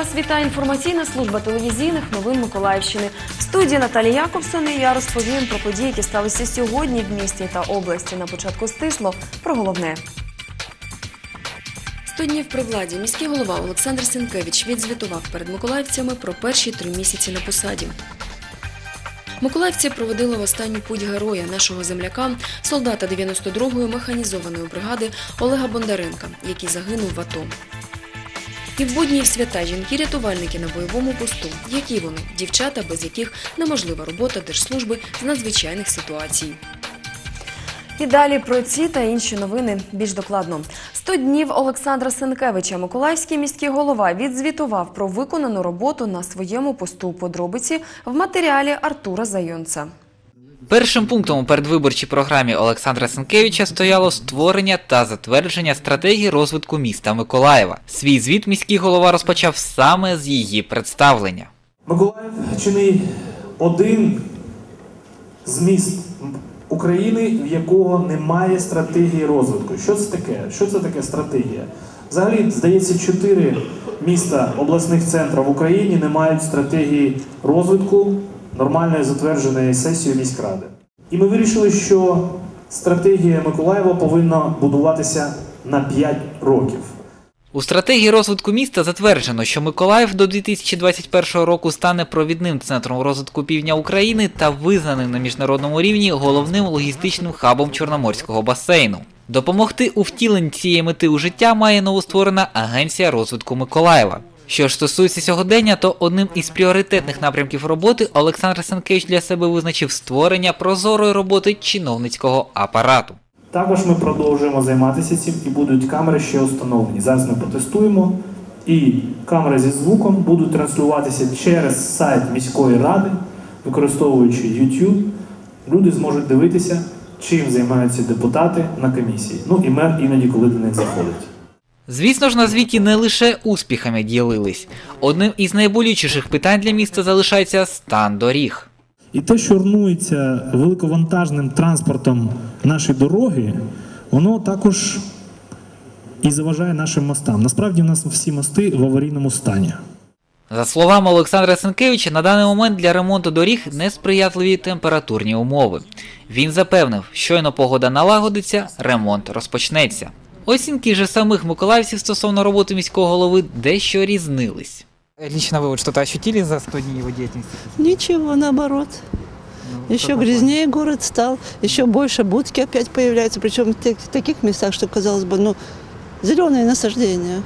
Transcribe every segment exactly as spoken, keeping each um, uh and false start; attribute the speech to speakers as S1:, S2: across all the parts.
S1: Вас вітає інформаційна служба телевізійних новин Миколаївщини. В студії Наталія Яковсон і я розповім про події, які сталися сьогодні в місті та області. На початку стисло про головне. Сто днів при владі міський голова Олександр Сенкевич відзвітував перед миколаївцями про перші три місяці на посаді. Миколаївці проводили в останню путь героя, нашого земляка, солдата дев'яносто другої механізованої бригади Олега Бондаренка, який загинув в АТО. І в будні і в свята жінки-рятувальники на бойовому посту. Які вони? Дівчата, без яких неможлива робота держслужби з надзвичайних ситуацій. І далі про ці та інші новини більш докладно. Сто днів Олександра Сенкевича миколаївський міський голова відзвітував про виконану роботу на своєму посту. Подробиці в матеріалі Артура Зайонца.
S2: Першим пунктом у передвиборчій програмі Олександра Сенкевича стояло створення та затвердження стратегії розвитку міста Миколаєва. Свій звіт міський голова розпочав саме з її представлення.
S3: Миколаїв чи не один з міст України, в якого немає стратегії розвитку. Що це таке? Що це таке стратегія? Взагалі, здається, чотири міста обласних центрів в Україні не мають стратегії розвитку, нормальної затвердженої сесією міськради. І ми вирішили, що стратегія Миколаєва повинна будуватися на п'ять років.
S2: У стратегії розвитку міста затверджено, що Миколаїв до дві тисячі двадцять першого року стане провідним центром розвитку півдня України та визнаним на міжнародному рівні головним логістичним хабом Чорноморського басейну. Допомогти у втіленні цієї мети у життя має новостворена Агенція розвитку Миколаєва. Що ж стосується сьогодення, то одним із пріоритетних напрямків роботи Олександр Сенкевич для себе визначив створення прозорої роботи чиновницького апарату.
S3: Також ми продовжуємо займатися цим і будуть камери ще встановлені. Зараз ми протестуємо і камери зі звуком будуть транслюватися через сайт міської ради, використовуючи YouTube. Люди зможуть дивитися, чим займаються депутати на комісії. Ну і мер іноді, коли до них заходить.
S2: Звісно ж, на звіті не лише успіхами ділились. Одним із найболючіших питань для міста залишається стан доріг.
S3: І те, що руйнується великовантажним транспортом наші дороги, воно також і заважає нашим мостам. Насправді у нас всі мости в аварійному стані.
S2: За словами Олександра Сенкевича, на даний момент для ремонту доріг несприятливі температурні умови. Він запевнив, щойно погода налагодиться, ремонт розпочнеться. Оцінки ж самих миколаївців стосовно роботи міського голови дещо різнились.
S4: Лично вы вот что-то ощутили за сто дней его деятельности?
S5: Ничего, наоборот.
S4: Ну,
S5: еще грязнее город стал, еще больше будки опять появляются, причем в, в таких местах, что, казалось бы, ну, зеленые насаждения.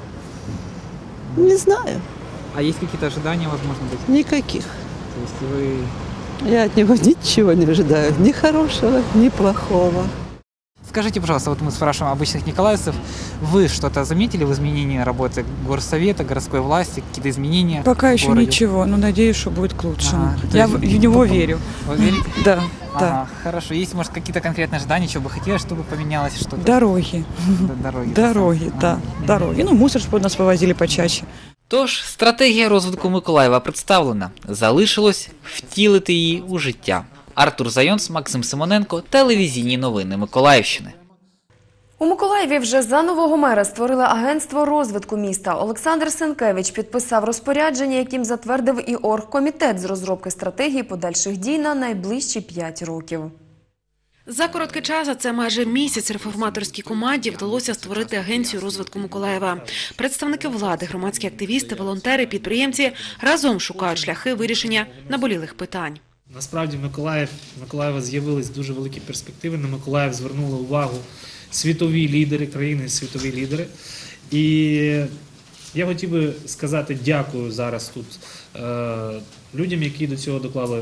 S5: Mm. Не знаю.
S4: А есть какие-то ожидания, возможно, быть?
S5: Никаких.
S4: То есть вы...
S5: Я от него ничего не ожидаю, ни хорошего, ни плохого.
S4: Скажите, пожалуйста, вот мы спрашиваем обычных николаевцев, вы что-то заметили в изменении работы горсовета, городской власти, какие-то изменения?
S6: Пока еще
S4: городе?
S6: Ничего, но надеюсь, что будет к лучшему.
S4: Ага,
S6: Я
S4: есть...
S6: в него верю.
S4: Вы верите?
S6: Да,
S4: ага,
S6: да.
S4: Хорошо. Есть, может, какие-то конкретные ожидания, что бы хотелось, чтобы поменялось что-то?
S6: Дороги.
S4: Дороги.
S6: Дороги, да,
S4: ага.
S6: дороги. Ну, мусор, чтобы нас вывозили почаще.
S2: Тож, стратегія розвитку Миколаєва представлена. Залишилось втілити її у життя. Артур Зайонц, Максим Симоненко, телевізійні новини Миколаївщини.
S1: У Миколаєві вже за нового мера створили агентство розвитку міста. Олександр Сенкевич підписав розпорядження, яким затвердив і оргкомітет з розробки стратегії подальших дій на найближчі п'ять років.
S7: За короткий час, а це майже місяць, реформаторській команді вдалося створити агенцію розвитку Миколаєва. Представники влади, громадські активісти, волонтери, підприємці разом шукають шляхи вирішення наболілих питань.
S8: Насправді Миколаїв, Миколаєва з'явились дуже великі перспективи. На Миколаїв звернули увагу світові лідери країни, світові лідери. І я хотів би сказати дякую зараз тут е, людям, які до цього доклали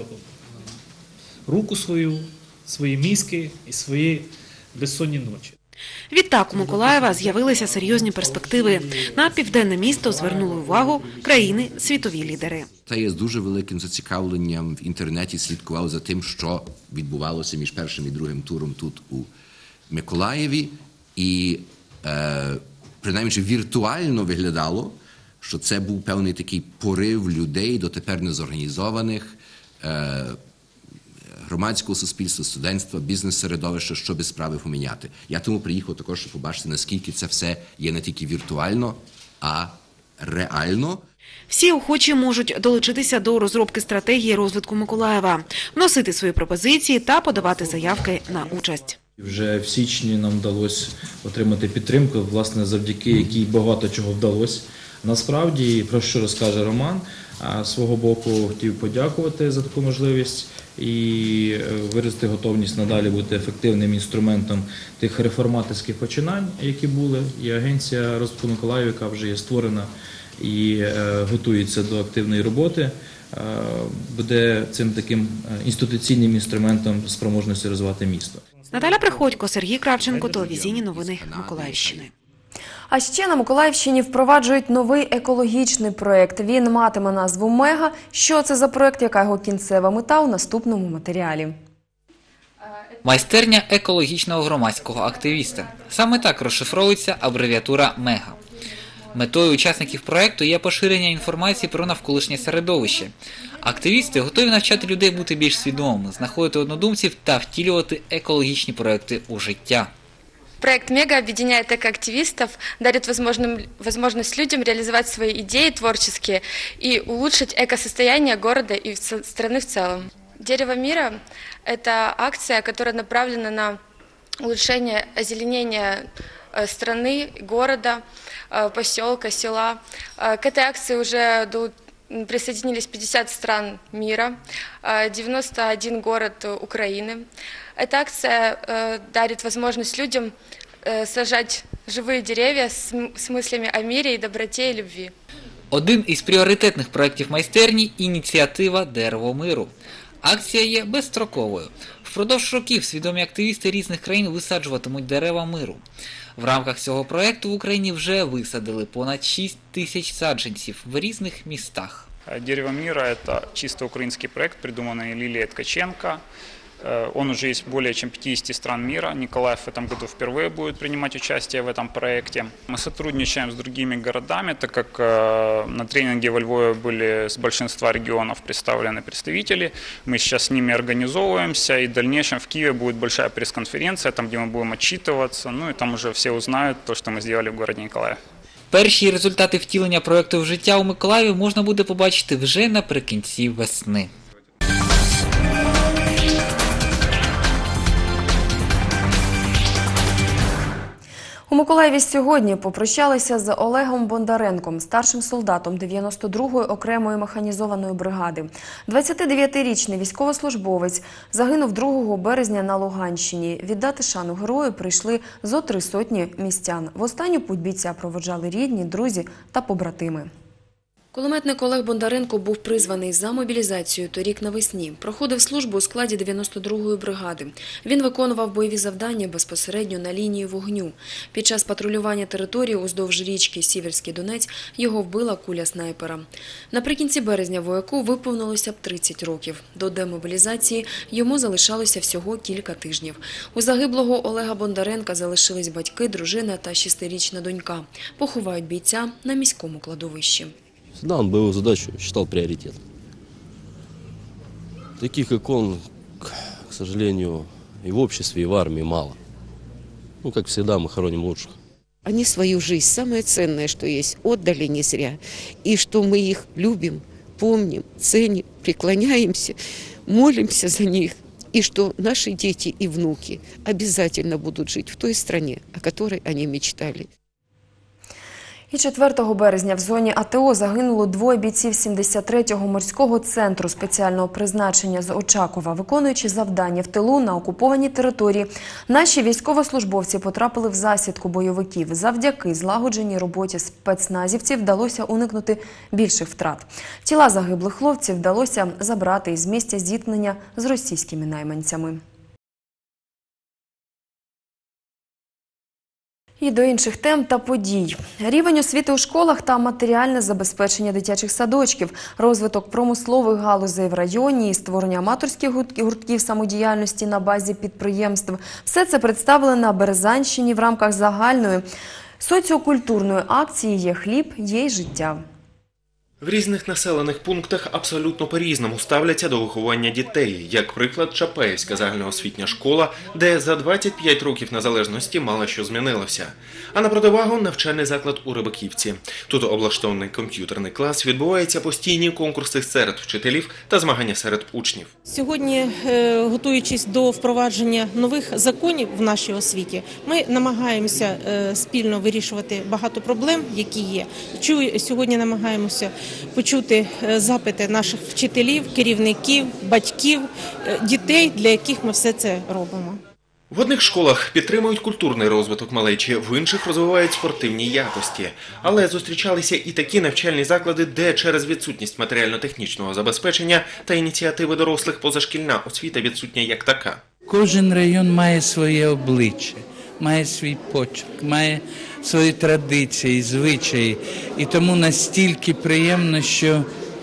S8: руку свою, свої мізки і свої безсонні ночі.
S7: Відтак у Миколаєва з'явилися серйозні перспективи. На південне місто звернули увагу країни світові лідери.
S9: Та я з дуже великим зацікавленням в інтернеті слідкував за тим, що відбувалося між першим і другим туром тут у Миколаєві. І е, принаймні віртуально виглядало, що це був певний такий порив людей, дотепер незорганізованих, е, громадського суспільства, студентства, бізнес-середовища, щоб справи поміняти. Я тому приїхав також, щоб побачити, наскільки це все є не тільки віртуально, а реально.
S7: Всі охочі можуть долучитися до розробки стратегії розвитку Миколаєва, вносити свої пропозиції та подавати заявки на участь.
S10: Вже в січні нам вдалося отримати підтримку, власне, завдяки якій багато чого вдалося. Насправді, про що розкаже Роман, з свого боку хотів подякувати за таку можливість і виразити готовність надалі бути ефективним інструментом тих реформаторських починань, які були. І Агенція розвитку Миколаєва, яка вже є створена і готується до активної роботи, буде цим таким інституційним інструментом спроможності розвивати місто.
S7: Наталя Приходько, Сергій Кравченко, телевізійні новини Миколаївщини.
S1: А ще на Миколаївщині впроваджують новий екологічний проєкт. Він матиме назву «Мега». Що це за проєкт, яка його кінцева мета у наступному матеріалі.
S2: Майстерня екологічного громадського активіста. Саме так розшифровується абревіатура «Мега». Метою учасників проєкту є поширення інформації про навколишнє середовище. Активісти готові навчати людей бути більш свідомими, знаходити однодумців та втілювати екологічні проєкти у життя.
S11: Проект «Мега» объединяет экоактивистов, дарит возможность людям реализовать свои идеи творческие и улучшить экосостояние города и страны в целом. «Дерево мира» – это акция, которая направлена на улучшение озеленения страны, города, поселка, села. К этой акции уже присоединились пятьдесят стран мира, девяносто один город Украины. Эта акция дарит возможность людям сажать живые деревья с мыслями о мире и доброте и любви.
S2: Один із пріоритетних проєктів майстерні – ініціатива «Дерево миру». Акція є безстроковою. Впродовж років свідомі активісти різних країн висаджуватимуть дерева миру. В рамках цього проєкту в Україні вже висадили понад шість тисяч саджанців в різних містах.
S12: «Дерево мира» – это чисто украинский проект, придуманный Лилией Ткаченко. Он уже есть в более чем пятидесяти стран мира. Николаев в этом году впервые будет принимать участие в этом проекте. Мы сотрудничаем с другими городами, так как на тренинге во Львове были с большинства регионов представлены представители. Мы сейчас с ними организовываемся, и в дальнейшем в Киеве будет большая пресс-конференция, там, где мы будем отчитываться, ну и там уже все узнают то, что мы сделали в городе Николаев.
S2: Перші результати втілення проєкту в життя у Миколаєві можна буде побачити вже наприкінці весни.
S1: У Миколаєві сьогодні попрощалися з Олегом Бондаренком, старшим солдатом дев'яносто другої окремої механізованої бригади. двадцятидев'ятирічний військовослужбовець загинув другого березня на Луганщині. Віддати шану герою прийшли зо три сотні містян. В останню путь бійця проводжали рідні, друзі та побратими. Кулеметник Олег Бондаренко був призваний за мобілізацію торік навесні. Проходив службу у складі дев'яносто другої бригади. Він виконував бойові завдання безпосередньо на лінії вогню. Під час патрулювання території уздовж річки Сіверський Донець його вбила куля снайпера. Наприкінці березня вояку виповнилося б тридцять років. До демобілізації йому залишалося всього кілька тижнів. У загиблого Олега Бондаренка залишились батьки, дружина та шестирічна донька. Поховають бійця на міському кладовищі.
S13: Да, он боевую задачу считал приоритетом. Таких, как он, к сожалению, и в обществе, и в армии мало. Ну, как всегда, мы хороним лучших.
S14: Они свою жизнь, самое ценное, что есть, отдали не зря. И что мы их любим, помним, ценим, преклоняемся, молимся за них. И что наши дети и внуки обязательно будут жить в той стране, о которой они мечтали.
S1: І четвертого березня в зоні АТО загинуло двоє бійців сімдесят третього морського центру спеціального призначення з Очакова. Виконуючи завдання в тилу на окупованій території, наші військовослужбовці потрапили в засідку бойовиків. Завдяки злагодженій роботі спецназівців вдалося уникнути більших втрат. Тіла загиблих хлопців вдалося забрати із місця зіткнення з російськими найманцями. І до інших тем та подій. Рівень освіти у школах та матеріальне забезпечення дитячих садочків, розвиток промислових галузей в районі і створення аматорських гуртків самодіяльності на базі підприємств – все це представили на Березанщині в рамках загальної соціокультурної акції «Є хліб, є й життя».
S15: В різних населених пунктах абсолютно по-різному ставляться до виховання дітей. Як приклад, Чапаївська загальноосвітня школа, де за двадцять п'ять років незалежності мало що змінилося. А на противагу навчальний заклад у Рибаківці. Тут облаштований комп'ютерний клас, відбуваються постійні конкурси серед вчителів та змагання серед учнів.
S16: Сьогодні, готуючись до впровадження нових законів в нашій освіті, ми намагаємося спільно вирішувати багато проблем, які є. Сьогодні намагаємося почути запити наших вчителів, керівників, батьків, дітей, для яких ми все це робимо.
S15: В одних школах підтримують культурний розвиток малечі, в інших розвивають спортивні якості. Але зустрічалися і такі навчальні заклади, де через відсутність матеріально-технічного забезпечення та ініціативи дорослих позашкільна освіта відсутня як така.
S17: Кожен район має своє обличчя, має свій почерк, має свої традиції, звичаї. І тому настільки приємно, що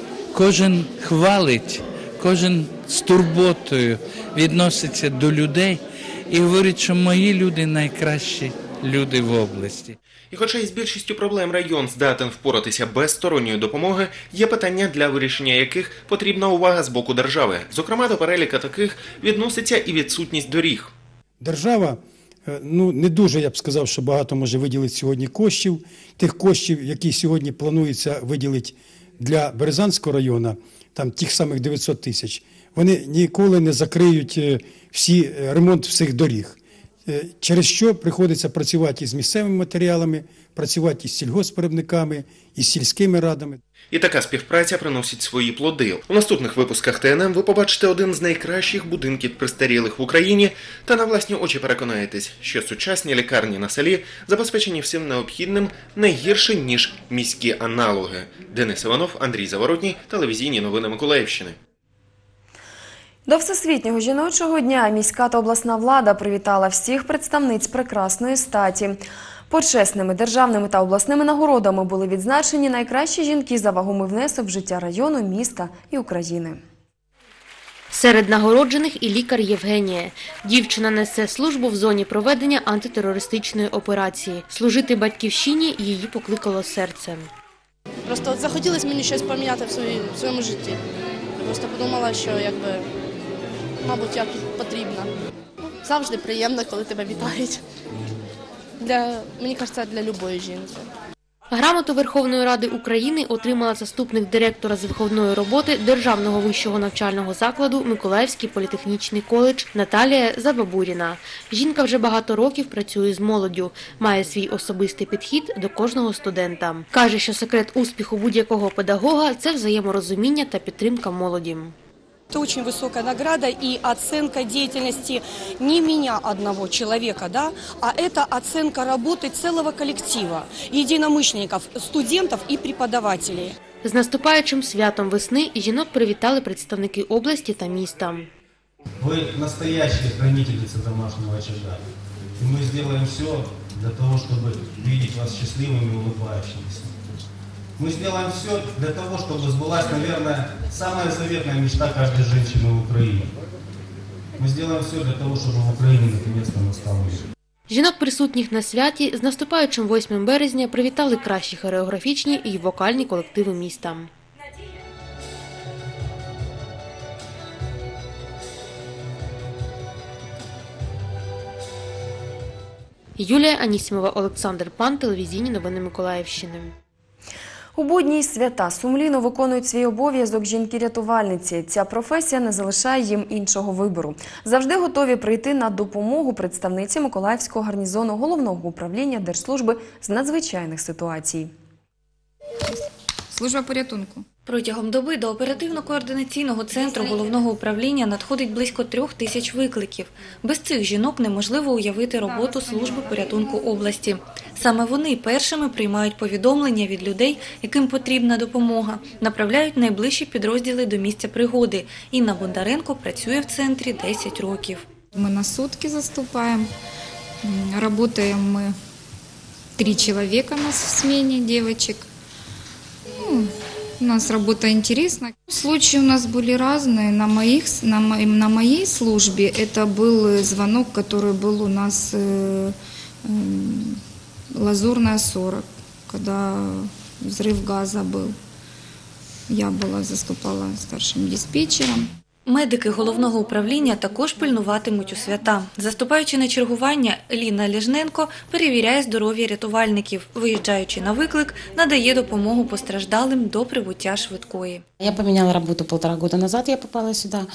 S17: кожен хвалить, кожен з турботою відноситься до людей і говорить, що мої люди найкращі люди в області.
S15: І хоча із більшістю проблем район здатен впоратися без сторонньої допомоги, є питання, для вирішення яких потрібна увага з боку держави. Зокрема, до переліка таких відноситься і відсутність доріг.
S18: Держава, ну, не дуже, я б сказав, що багато може виділити сьогодні коштів. Тих коштів, які сьогодні планується виділити для Березанського району, там тих самих дев'ятсот тисяч, вони ніколи не закриють всі, ремонт всіх доріг. Через що приходиться працювати із місцевими матеріалами, працювати із сільгоспвиробниками, із сільськими радами.
S15: І така співпраця приносить свої плоди. У наступних випусках Т Н М ви побачите один з найкращих будинків престарілих в Україні та на власні очі переконаєтесь, що сучасні лікарні на селі забезпечені всім необхідним не гірше, ніж міські аналоги. Денис Іванов, Андрій Заворотній, телевізійні новини Миколаївщини.
S1: До Всесвітнього жіночого дня міська та обласна влада привітала всіх представниць прекрасної статі. Почесними державними та обласними нагородами були відзначені найкращі жінки за вагомий внесок в життя району, міста і України.
S19: Серед нагороджених і лікар Євгенія. Дівчина несе службу в зоні проведення антитерористичної операції. Служити батьківщині її покликало серце.
S20: Просто от захотілося мені щось поміняти в, свої, в своєму житті. Я просто подумала, що, якби, мабуть, як потрібно. Завжди приємно, коли тебе вітають. Для, мені кажеться, для будь-якої жінки.
S19: Грамоту Верховної Ради України отримала заступник директора з виховної роботи Державного вищого навчального закладу Миколаївський політехнічний коледж Наталія Забабуріна. Жінка вже багато років працює з молоддю, має свій особистий підхід до кожного студента. Каже, що секрет успіху будь-якого педагога – це взаєморозуміння та підтримка молоді.
S21: Это очень высокая награда и оценка деятельности не меня одного человека, да, а это оценка работы целого коллектива, единомышленников, студентов и преподавателей.
S19: З наступаючим святом весни жінок привітали представники області та міста.
S22: Ви настоящие хранительницы домашнего очага. И мы сделаем все для того, чтобы видеть вас счастливыми и улыбающимися. Мы сделаем все для того, чтобы сбылась, наверное, самая заветная мечта каждой женщины в Украине. Мы сделаем все для того, чтобы в Украине наконец-то настал мир.
S19: Жінок, присутніх на святі, з наступаючим восьмим березня привітали кращі хореографічні і вокальні колективи міста. Юлія Анісімова, Олександр Пан, телевізійні новини Миколаївщини.
S1: У будні й свята сумлінно виконують свій обов'язок жінки-рятувальниці. Ця професія не залишає їм іншого вибору. Завжди готові прийти на допомогу представниці Миколаївського гарнізону Головного управління Держслужби з надзвичайних ситуацій.
S23: Служба порятунку. Протягом доби до оперативно-координаційного центру Головного управління надходить близько трьох тисяч викликів. Без цих жінок неможливо уявити роботу служби порятунку області. Саме вони першими приймають повідомлення від людей, яким потрібна допомога, направляють найближчі підрозділи до місця пригоди. Інна Бондаренко працює в центрі десять років.
S24: Ми на сутки заступаємо, працюємо ми три чоловіка у нас в зміні, дівчаток. Ну, у нас работа интересна. Случаи у нас были разные. На, моих, на, моей, на моей службе это был звонок, который был у нас э, э, Лазурная сорок, когда взрыв газа был. Я була, заступала старшим диспетчером.
S23: Медики головного управління також пильнуватимуть у свята. Заступаючи на чергування, Ліна Ліжненко перевіряє здоров'я рятувальників. Виїжджаючи на виклик, надає допомогу постраждалим до прибуття швидкої.
S3: Я поменяла работу полтора года назад, я попала сюда.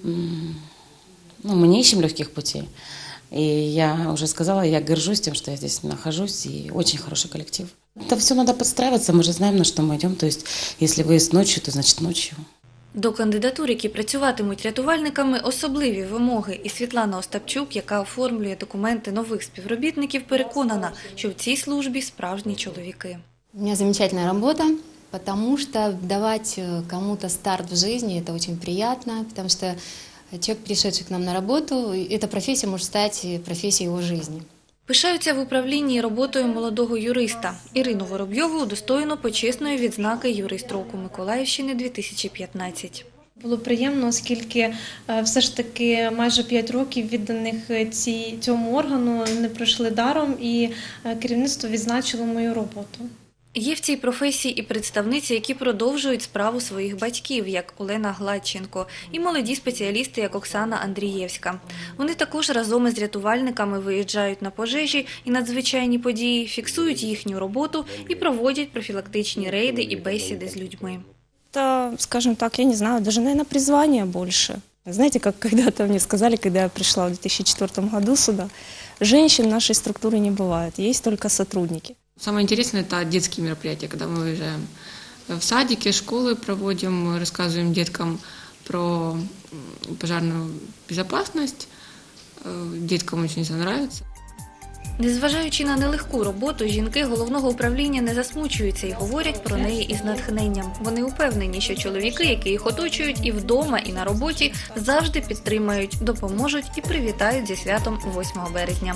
S3: Ну, мы не ищем легких путей. И я уже сказала, я горжусь тем, что я здесь нахожусь, и очень хороший коллектив. Это все надо подстраиваться, мы же знаем, на что мы идем. То есть, если выезд ночью, то значит ночью.
S23: До кандидатур, які працюватимуть рятувальниками, особливі вимоги. І Світлана Остапчук, яка оформлює документи нових співробітників, переконана, що в цій службі справжні чоловіки.
S4: У меня замечательная работа, потому что давать кому-то старт в жизни – это очень приятно, потому что человек, пришедший к нам на работу, эта профессия может стать профессией его жизни.
S23: Пишаються в управлінні роботою молодого юриста. Ірину Воробйову удостоєно почесної відзнаки «Юрист року Миколаївщини дві тисячі п'ятнадцять».
S5: Було приємно, оскільки все ж таки майже п'ять років відданих цій, цьому органу не пройшли даром, і керівництво відзначило мою роботу.
S23: Є в цій професії і представниці, які продовжують справу своїх батьків, як Олена Гладченко, і молоді спеціалісти, як Оксана Андрієвська. Вони також разом із рятувальниками виїжджають на пожежі і надзвичайні події, фіксують їхню роботу і проводять профілактичні рейди і бесіди з людьми.
S6: Это, скажем так, я не знаю, даже, наверное, призвание больше. Знаете, как когда-то мне сказали, когда я пришла в две тысячи четвёртом году сюда, женщин в нашей структуре не бывает, есть только сотрудники.
S25: Самое интересное – это детские мероприятия, когда мы выезжаем в садики, школы проводим, рассказываем деткам про пожарную безопасность. Деткам очень это нравится.
S23: Незважаючи на нелегку роботу, жінки головного управління не засмучуються і говорять про неї із натхненням. Вони упевнені, що чоловіки, які їх оточують і вдома, і на роботі, завжди підтримають, допоможуть і привітають зі святом восьмого березня.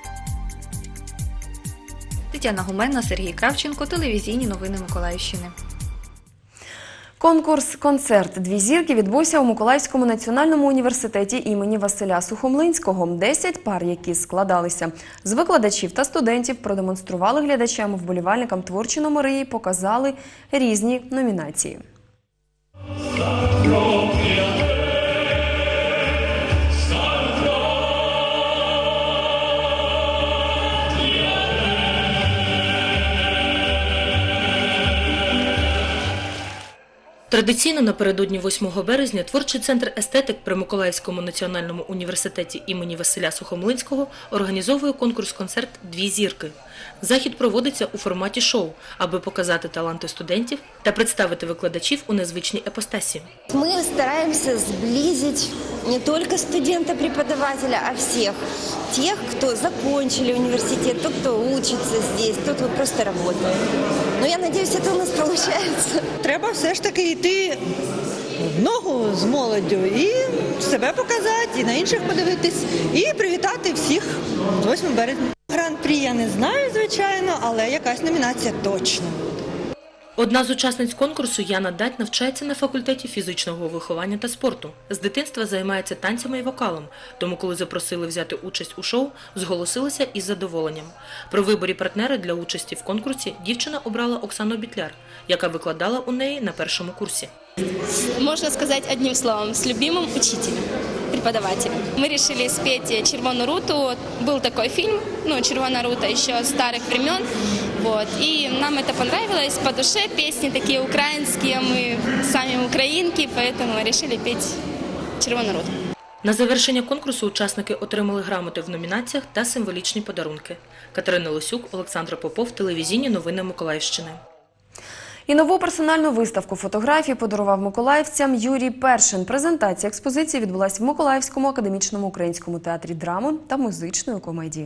S23: Тетяна Гуменна, Сергій Кравченко, телевізійні новини Миколаївщини.
S1: Конкурс-концерт «Дві зірки» відбувся у Миколаївському національному університеті імені Василя Сухомлинського. Десять пар, які складалися з викладачів та студентів, продемонстрували глядачам, вболівальникам творчі номери і показали різні номінації.
S26: Традиційно напередодні восьмого березня творчий центр «Естетик» при Миколаївському національному університеті імені Василя Сухомлинського організовує конкурс-концерт «Дві зірки». Захід проводиться у форматі шоу, аби показати таланти студентів та представити викладачів у незвичній епостасі.
S27: Ми стараємося зблизити не тільки студента-преподавателя, а всіх. Тих, хто закінчили університет, тот, хто вчиться здесь, тот, хто просто працює. Ну, я сподіваюся, це у нас виходить.
S28: Треба все ж таки йти в ногу з молоддю і себе показати, і на інших подивитись, і привітати всіх з восьмого березня. Гран-прі я не знаю, звичайно, але якась номінація точно.
S26: Одна з учасниць конкурсу, Яна Дать, навчається на факультеті фізичного виховання та спорту. З дитинства займається танцями і вокалом, тому коли запросили взяти участь у шоу, зголосилася із задоволенням. При виборі партнера для участі в конкурсі дівчина обрала Оксану Бітляр, яка викладала у неї на першому курсі.
S29: Можно сказать одним словом, с любимым учителем, преподавателем. Мы решили спеть «Червону руту». Был такой фильм, ну, «Червона рута» еще с старых времен. Вот. И нам это понравилось, по душе песни такие украинские, мы сами украинки, поэтому решили петь «Червону руту».
S26: На завершення конкурсу учасники отримали грамоти в номінаціях та символічні подарунки. Катерина Лосюк, Олександр Попов, телевізійні новини Миколаївщини.
S1: І нову персональну виставку фотографій подарував миколаївцям Юрій Першин. Презентація експозиції відбулася в Миколаївському академічному українському театрі драми та музичної комедії.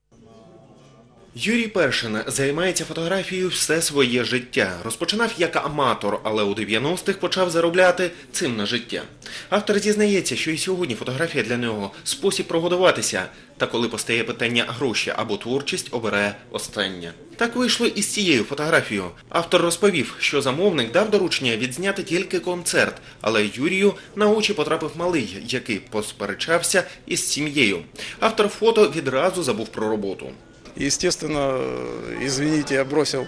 S15: Юрій Першин займається фотографією все своє життя. Розпочинав як аматор, але у дев'яностих почав заробляти цим на життя. Автор зізнається, що і сьогодні фотографія для нього – спосіб прогодуватися. Та коли постає питання гроші або творчість, обирає останнє. Так вийшло і з цією фотографією. Автор розповів, що замовник дав доручення відзняти тільки концерт, але Юрію на очі потрапив малий, який посперечався із сім'єю. Автор фото відразу забув про роботу.
S30: Естественно, извините, я бросил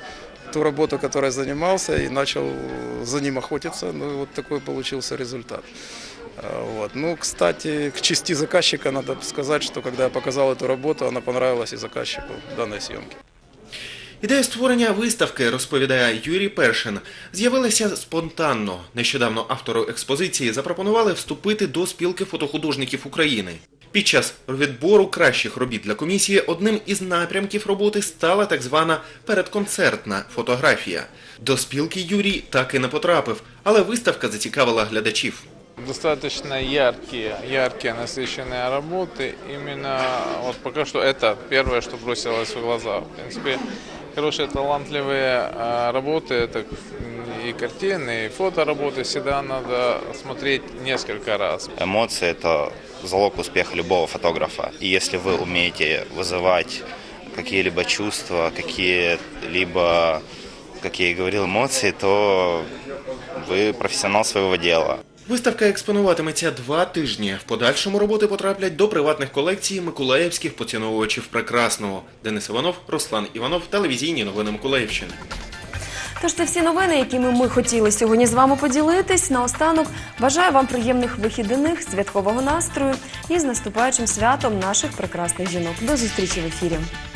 S2: ту работу, которой занимался, и начал за ним охотиться. Ну, вот такой получился результат. Вот. Ну, кстати, к чести заказчика надо сказать, что когда я показал эту работу, она понравилась и заказчику данной съемки.
S15: Ідея створення виставки, розповідає Юрій Першин, з'явилася спонтанно. Нещодавно автору експозиції запропонували вступити до спілки фотохудожників України. Під час відбору кращих робіт для комісії одним із напрямків роботи стала так звана передконцертна фотографія. До спілки Юрій так і не потрапив, але виставка зацікавила глядачів.
S7: Достаточно яркие, яркие, насыщенные работы. Именно вот пока что это первое, что бросилось в глаза. В принципе, хорошие, талантливые работы, это и картины, и фотоработы, всегда надо смотреть несколько раз.
S8: Эмоции – это залог успеха любого фотографа. И если вы умеете вызывать какие-либо чувства, какие-либо, как я и говорил, эмоции, то вы профессионал своего дела.
S15: Виставка експонуватиметься два тижні. В подальшому роботи потраплять до приватних колекцій миколаївських поціновувачів прекрасного. Денис Іванов, Руслан Іванов, телевізійні новини Миколаївщини.
S1: Тож це всі новини, якими ми хотіли сьогодні з вами поділитись. Наостанок бажаю вам приємних вихідних, святкового настрою і з наступаючим святом наших прекрасних жінок. До зустрічі в ефірі.